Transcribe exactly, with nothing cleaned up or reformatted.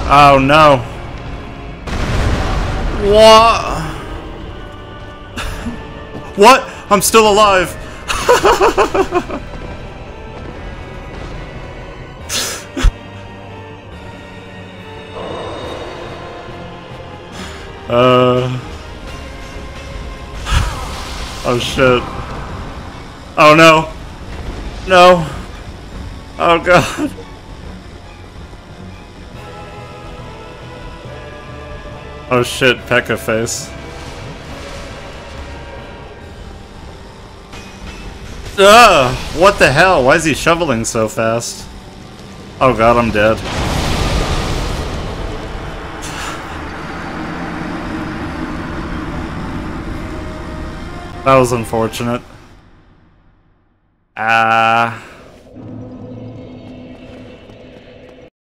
Oh no. What? What? I'm still alive. uh. Oh shit. Oh no. No. Oh god. Oh shit, P.E.K.K.A face. Ugh! What the hell? Why is he shoveling so fast? Oh god, I'm dead. That was unfortunate. Ah. Uh...